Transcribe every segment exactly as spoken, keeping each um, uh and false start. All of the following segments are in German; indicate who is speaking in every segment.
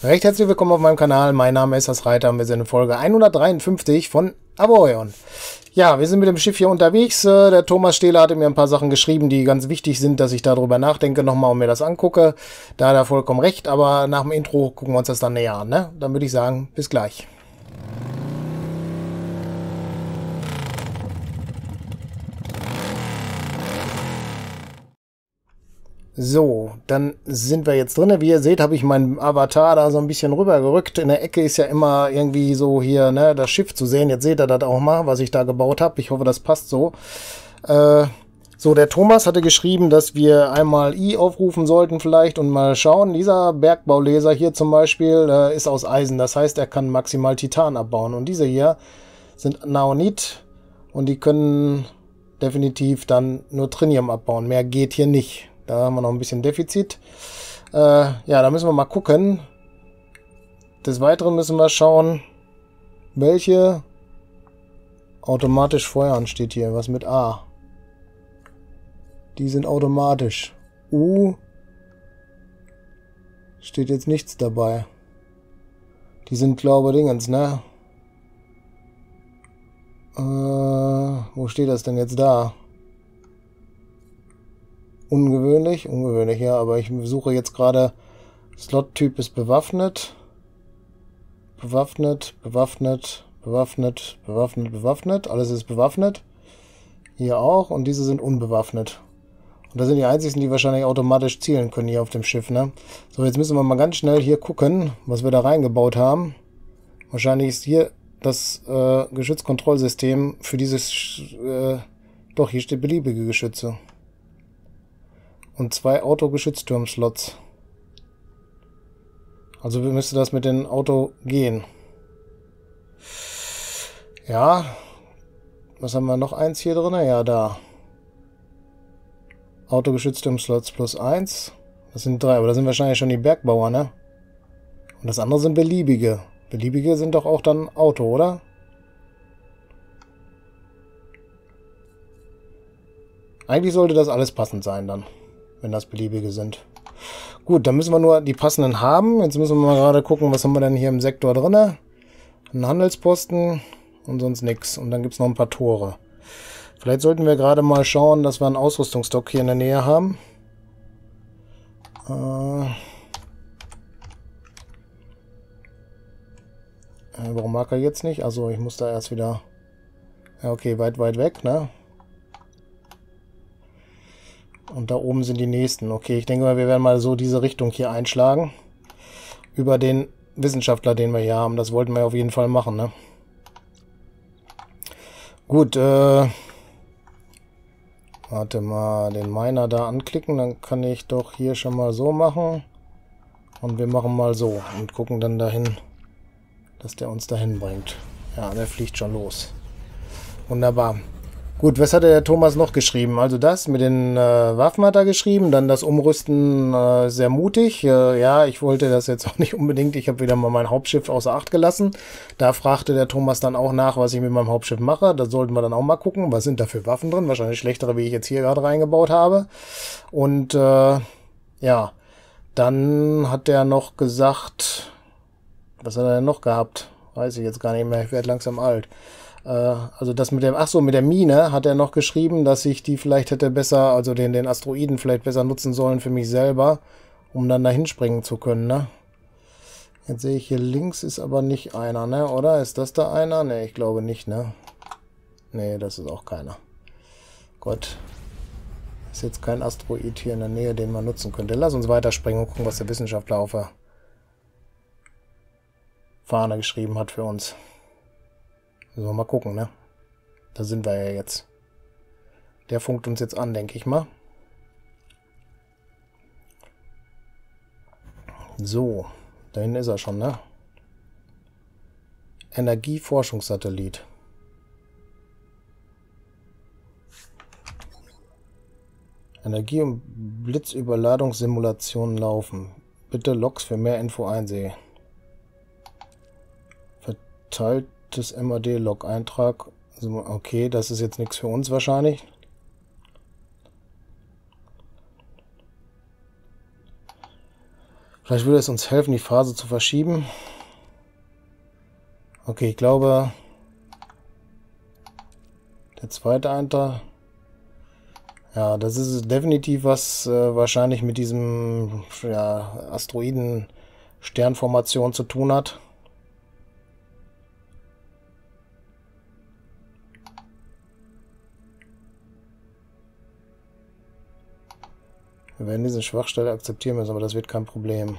Speaker 1: Recht herzlich willkommen auf meinem Kanal. Mein Name ist Das Reiter und wir sind in Folge hundertdreiundfünfzig von Aboyon. Ja, wir sind mit dem Schiff hier unterwegs. Der Thomas Stehler hatte mir ein paar Sachen geschrieben, die ganz wichtig sind, dass ich darüber nachdenke nochmal und mir das angucke. Da hat er vollkommen recht, aber nach dem Intro gucken wir uns das dann näher an. Ne? Dann würde ich sagen, bis gleich. So, dann sind wir jetzt drin. Wie ihr seht, habe ich meinen Avatar da so ein bisschen rübergerückt. In der Ecke ist ja immer irgendwie so hier ne, das Schiff zu sehen. Jetzt seht ihr das auch mal, was ich da gebaut habe. Ich hoffe, das passt so. Äh, so, der Thomas hatte geschrieben, dass wir einmal I aufrufen sollten vielleicht und mal schauen. Dieser Bergbauleser hier zum Beispiel äh, ist aus Eisen. Das heißt, er kann maximal Titan abbauen. Und diese hier sind Naonit und die können definitiv dann nur Trinium abbauen. Mehr geht hier nicht. Da haben wir noch ein bisschen Defizit. Äh, ja, da müssen wir mal gucken. Des Weiteren müssen wir schauen, welche automatisch feuern steht hier. Was mit A? Die sind automatisch. U steht jetzt nichts dabei. Die sind, glaube ich, Dingens, ne? Äh, wo steht das denn jetzt da? Ungewöhnlich, ungewöhnlich, ja, aber ich suche jetzt gerade, Slot-Typ ist bewaffnet, bewaffnet, bewaffnet, bewaffnet, bewaffnet, bewaffnet, alles ist bewaffnet, hier auch und diese sind unbewaffnet. Und das sind die einzigen, die wahrscheinlich automatisch zielen können hier auf dem Schiff, ne? So, jetzt müssen wir mal ganz schnell hier gucken, was wir da reingebaut haben. Wahrscheinlich ist hier das äh, Geschützkontrollsystem für dieses, äh, doch, hier steht beliebige Geschütze. Und zwei Auto-Geschützturm-Slots. Also müsste das mit dem Auto gehen. Ja. Was haben wir noch eins hier drin? Ja, da. Auto-Geschützturm-Slots plus eins. Das sind drei, aber das sind wahrscheinlich schon die Bergbauer, ne? Und das andere sind beliebige. Beliebige sind doch auch dann Auto, oder? Eigentlich sollte das alles passend sein dann, wenn das beliebige sind. Gut, dann müssen wir nur die passenden haben. Jetzt müssen wir mal gerade gucken, was haben wir denn hier im Sektor drin. Ein Handelsposten und sonst nichts. Und dann gibt es noch ein paar Tore. Vielleicht sollten wir gerade mal schauen, dass wir einen Ausrüstungsstock hier in der Nähe haben. Äh Warum mag er jetzt nicht? Also ich muss da erst wieder... Ja, okay, weit, weit weg, ne? Und da oben sind die nächsten. Okay, ich denke mal, wir werden mal so diese Richtung hier einschlagen. Über den Wissenschaftler, den wir hier haben. Das wollten wir auf jeden Fall machen, ne? Gut, äh... warte mal, den Miner da anklicken. Dann kann ich doch hier schon mal so machen. Und wir machen mal so. Und gucken dann dahin, dass der uns dahin bringt. Ja, der fliegt schon los. Wunderbar. Gut, was hat der Thomas noch geschrieben? Also das mit den äh, Waffen hat er geschrieben, dann das Umrüsten äh, sehr mutig. Äh, ja, ich wollte das jetzt auch nicht unbedingt. Ich habe wieder mal mein Hauptschiff außer Acht gelassen. Da fragte der Thomas dann auch nach, was ich mit meinem Hauptschiff mache. Da sollten wir dann auch mal gucken, was sind da für Waffen drin. Wahrscheinlich schlechtere, wie ich jetzt hier gerade reingebaut habe. Und äh, ja, dann hat er noch gesagt, was hat er denn noch gehabt? Weiß ich jetzt gar nicht mehr, ich werde langsam alt. Also das mit dem, ach so, mit der Mine hat er noch geschrieben, dass ich die vielleicht hätte besser, also den, den Asteroiden vielleicht besser nutzen sollen für mich selber, um dann dahin springen zu können, ne? Jetzt sehe ich hier links ist aber nicht einer, ne? Oder? Ist das da einer? Ne, ich glaube nicht, ne? Ne, das ist auch keiner. Gott. Ist jetzt kein Asteroid hier in der Nähe, den man nutzen könnte. Lass uns weiterspringen und gucken, was der Wissenschaftler auf der Fahne geschrieben hat für uns. So, mal gucken, ne? Da sind wir ja jetzt. Der funkt uns jetzt an, denke ich mal. So, da hinten ist er schon, ne? Energieforschungssatellit. Energie- und Blitzüberladungssimulationen laufen. Bitte Logs für mehr Info einsehen. Verteilt das M A D-Log-Eintrag. Okay, das ist jetzt nichts für uns wahrscheinlich. Vielleicht würde es uns helfen, die Phase zu verschieben. Okay, ich glaube, der zweite Eintrag. Ja, das ist definitiv was äh, wahrscheinlich mit diesem ja, Asteroiden-Sternformation zu tun hat. Wir werden diese Schwachstelle akzeptieren müssen, aber das wird kein Problem.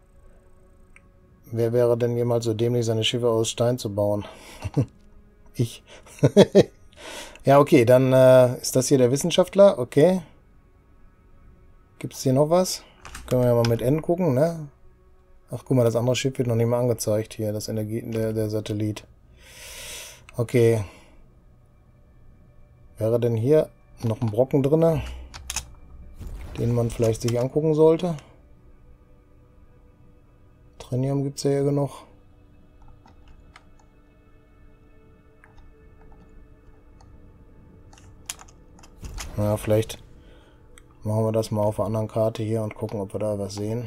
Speaker 1: Wer wäre denn jemals so dämlich, seine Schiffe aus Stein zu bauen? Ich. Ja, okay, dann äh, ist das hier der Wissenschaftler. Okay. Gibt es hier noch was? Können wir ja mal mit N gucken, ne? Ach, guck mal, das andere Schiff wird noch nicht mal angezeigt hier, das Energie, der, der Satellit. Okay. Wäre denn hier noch ein Brocken drin, den man vielleicht sich angucken sollte? Trinium gibt es ja hier genug. Ja, vielleicht machen wir das mal auf einer anderen Karte hier und gucken, ob wir da was sehen.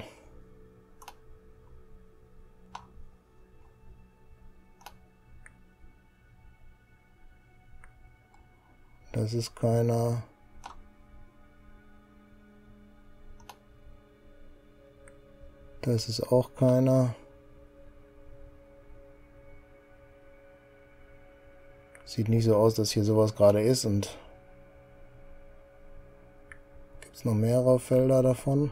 Speaker 1: Das ist keiner. Das ist auch keiner. Sieht nicht so aus, dass hier sowas gerade ist. Und gibt es noch mehrere Felder davon?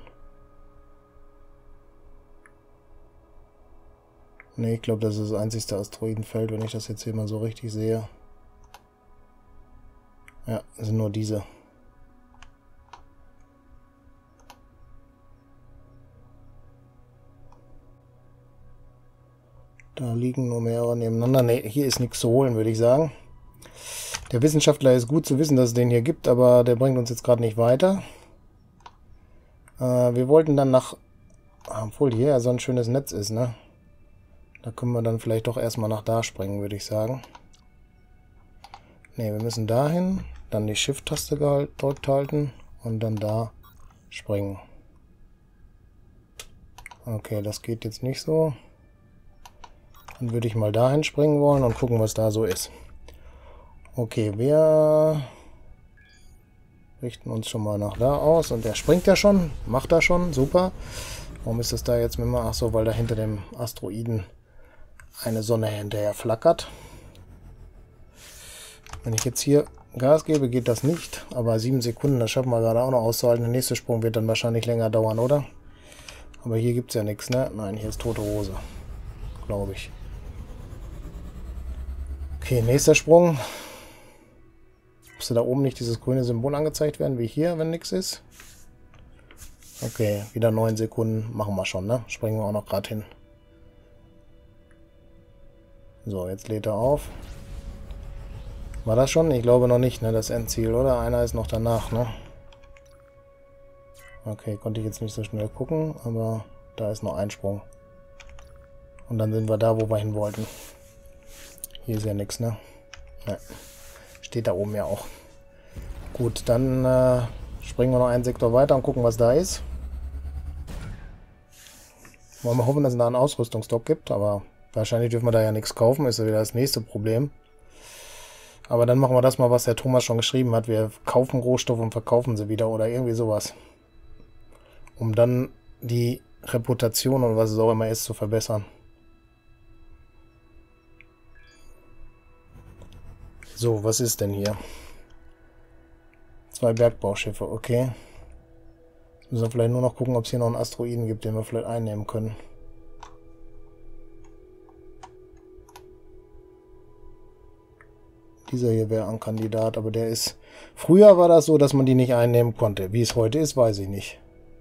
Speaker 1: Ne, ich glaube, das ist das einzigste Asteroidenfeld, wenn ich das jetzt hier mal so richtig sehe. Ja, es sind nur diese. Da liegen nur mehrere nebeneinander. Ne, hier ist nichts zu holen, würde ich sagen. Der Wissenschaftler ist gut zu wissen, dass es den hier gibt, aber der bringt uns jetzt gerade nicht weiter. Äh, wir wollten dann nach... Obwohl hier ja so ein schönes Netz ist, ne? Da können wir dann vielleicht doch erstmal nach da springen, würde ich sagen. Ne, wir müssen dahin, dann die Shift-Taste gedrückt halten und dann da springen. Okay, das geht jetzt nicht so. Dann würde ich mal dahin springen wollen und gucken, was da so ist. Okay, wir richten uns schon mal nach da aus. Und der springt ja schon. Macht er schon. Super. Warum ist das da jetzt mit mir? Ach so, weil da hinter dem Asteroiden eine Sonne hinterher flackert. Wenn ich jetzt hier Gas gebe, geht das nicht. Aber sieben Sekunden, das schaffen wir gerade auch noch auszuhalten. Der nächste Sprung wird dann wahrscheinlich länger dauern, oder? Aber hier gibt es ja nichts, ne? Nein, hier ist tote Hose. Glaube ich. Okay, nächster Sprung. Müsste da oben nicht dieses grüne Symbol angezeigt werden, wie hier, wenn nichts ist? Okay, wieder neun Sekunden. Machen wir schon, ne? Springen wir auch noch gerade hin. So, jetzt lädt er auf. War das schon? Ich glaube noch nicht, ne? Das Endziel, oder? Einer ist noch danach, ne? Okay, konnte ich jetzt nicht so schnell gucken, aber da ist noch ein Sprung. Und dann sind wir da, wo wir hin wollten. Hier ist ja nichts, ne? Ja. Steht da oben ja auch. Gut, dann äh, springen wir noch einen Sektor weiter und gucken, was da ist. Wollen wir hoffen, dass es da einen Ausrüstungsstock gibt, aber wahrscheinlich dürfen wir da ja nichts kaufen. Ist ja wieder das nächste Problem. Aber dann machen wir das mal, was der Thomas schon geschrieben hat. Wir kaufen Rohstoffe und verkaufen sie wieder oder irgendwie sowas. Um dann die Reputation und was es auch immer ist, zu verbessern. So, was ist denn hier? Zwei Bergbauschiffe, okay. Jetzt müssen wir vielleicht nur noch gucken, ob es hier noch einen Asteroiden gibt, den wir vielleicht einnehmen können. Dieser hier wäre ein Kandidat, aber der ist... Früher war das so, dass man die nicht einnehmen konnte. Wie es heute ist, weiß ich nicht.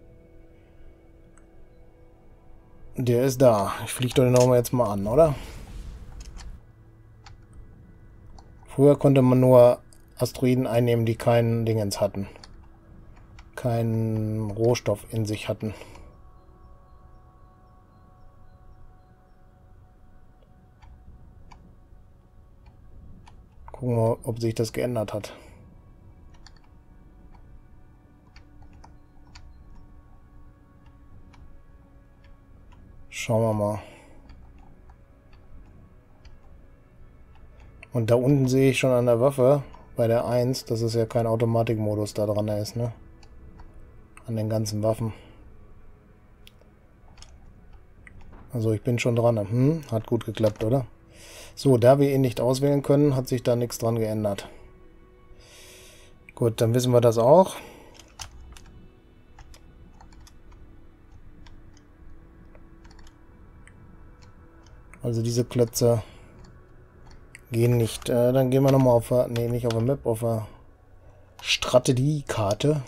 Speaker 1: Der ist da. Ich fliege doch den auch mal jetzt mal an, oder? Früher konnte man nur Asteroiden einnehmen, die keinen Dingens hatten. Keinen Rohstoff in sich hatten. Gucken wir, ob sich das geändert hat. Schauen wir mal. Und da unten sehe ich schon an der Waffe, bei der eins, dass es ja kein Automatikmodus da dran ist, ne? An den ganzen Waffen. Also ich bin schon dran. Hm, hat gut geklappt, oder? So, da wir ihn nicht auswählen können, hat sich da nichts dran geändert. Gut, dann wissen wir das auch. Also diese Klötze gehen nicht. Äh, dann gehen wir nochmal auf der, nee, nicht auf der Map, auf der Strategiekarte.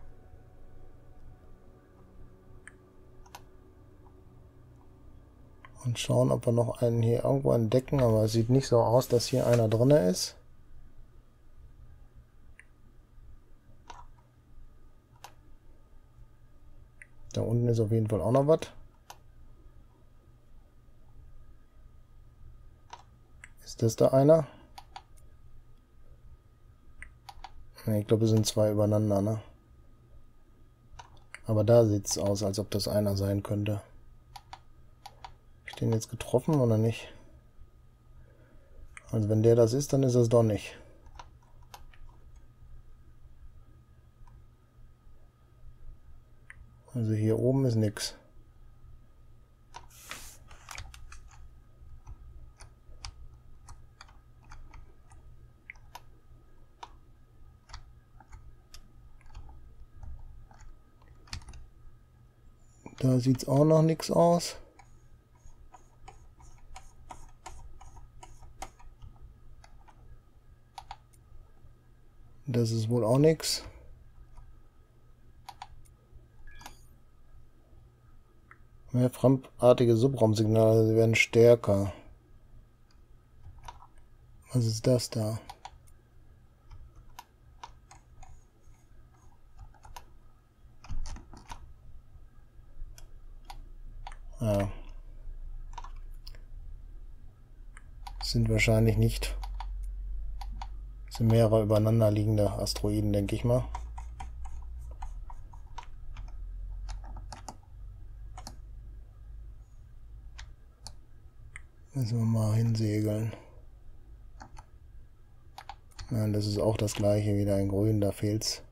Speaker 1: Und schauen, ob wir noch einen hier irgendwo entdecken, aber es sieht nicht so aus, dass hier einer drin ist. Da unten ist auf jeden Fall auch noch was. Ist das da einer? Ne, ich glaube, es sind zwei übereinander, ne? Aber da sieht es aus, als ob das einer sein könnte. Habe ich den jetzt getroffen oder nicht? Also wenn der das ist, dann ist es doch nicht. Also hier oben ist nichts. Da sieht es auch noch nichts aus. Das ist wohl auch nichts. Mehr fremdartige Subraumsignale, sie werden stärker. Was ist das da? Ja. Das sind wahrscheinlich nicht. Das sind mehrere übereinander liegende Asteroiden, denke ich mal. Müssen wir mal hinsegeln. Nein, das ist auch das gleiche, wieder in grün, da fehlt's.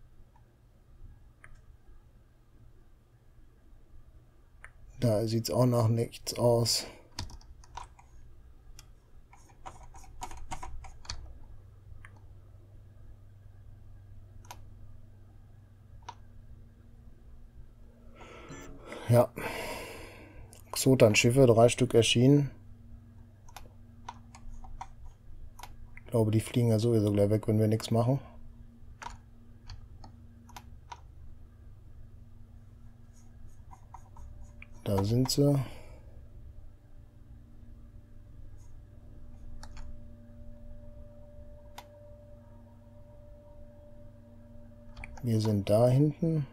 Speaker 1: Da sieht es auch noch nichts aus. Ja. Xotan-Schiffe, drei Stück erschienen. Ich glaube, die fliegen ja sowieso gleich weg, wenn wir nichts machen. Da sind sie. Wir sind da hinten.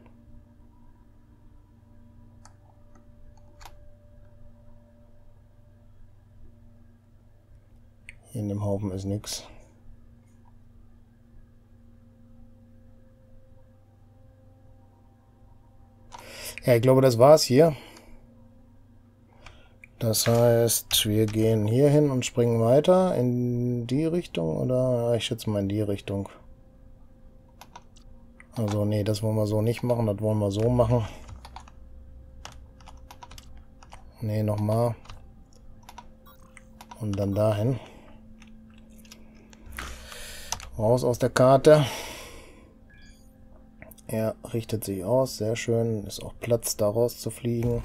Speaker 1: Hier in dem Haufen ist nichts. Ja, ich glaube, das war's hier. Das heißt, wir gehen hier hin und springen weiter in die Richtung, oder? Ja, ich schätze mal in die Richtung. Also, nee, das wollen wir so nicht machen, das wollen wir so machen. Nee, nochmal. Und dann dahin. Raus aus der Karte. Er richtet sich aus, sehr schön. Ist auch Platz, da raus zu fliegen.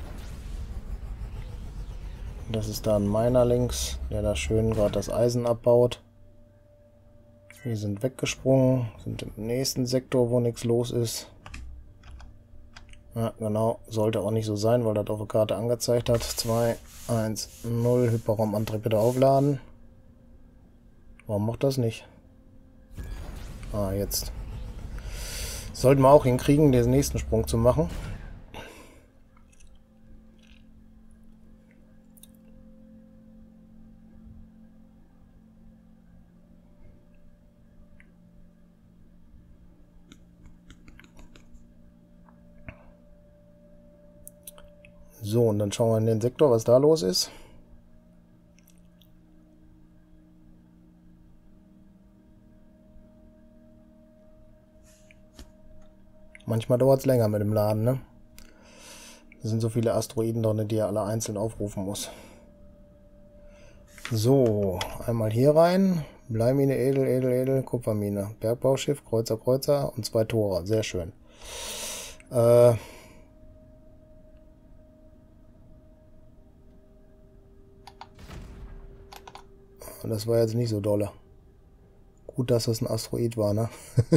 Speaker 1: Das ist da ein Miner links, der da schön gerade das Eisen abbaut. Wir sind weggesprungen, sind im nächsten Sektor, wo nichts los ist. Ja, genau, sollte auch nicht so sein, weil das auf der Karte angezeigt hat. zwei, eins, null, Hyperraumantrieb bitte aufladen. Warum macht das nicht? Ah, jetzt. Sollten wir auch hinkriegen, den nächsten Sprung zu machen. So, und dann schauen wir in den Sektor, was da los ist. Manchmal dauert es länger mit dem Laden, ne? Da sind so viele Asteroiden drin, die er alle einzeln aufrufen muss. So, einmal hier rein. Bleimine, Edel, Edel, Edel, Kupfermine. Bergbauschiff, Kreuzer, Kreuzer und zwei Tore. Sehr schön. Äh... Das war jetzt nicht so dolle. Gut, dass das ein Asteroid war, ne?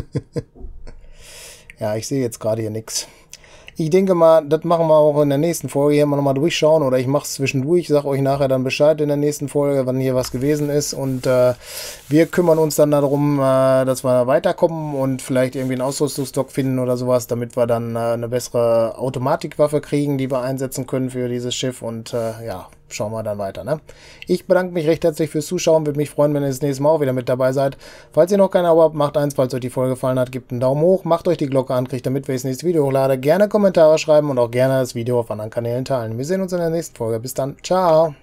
Speaker 1: Ja, ich sehe jetzt gerade hier nichts. Ich denke mal, das machen wir auch in der nächsten Folge hier mal nochmal durchschauen. Oder ich mache es zwischendurch. Ich sage euch nachher dann Bescheid in der nächsten Folge, wann hier was gewesen ist. Und äh, wir kümmern uns dann darum, äh, dass wir weiterkommen und vielleicht irgendwie einen Ausrüstungsstock finden oder sowas, damit wir dann äh, eine bessere Automatikwaffe kriegen, die wir einsetzen können für dieses Schiff. Und äh, ja, schauen wir dann weiter, ne? Ich bedanke mich recht herzlich fürs Zuschauen. Würde mich freuen, wenn ihr das nächste Mal auch wieder mit dabei seid. Falls ihr noch kein Abo habt, macht eins. Falls euch die Folge gefallen hat, gebt einen Daumen hoch. Macht euch die Glocke an, kriegt damit, wenn ich das nächste Video hochlade. Gerne Kommentare schreiben und auch gerne das Video auf anderen Kanälen teilen. Wir sehen uns in der nächsten Folge. Bis dann. Ciao.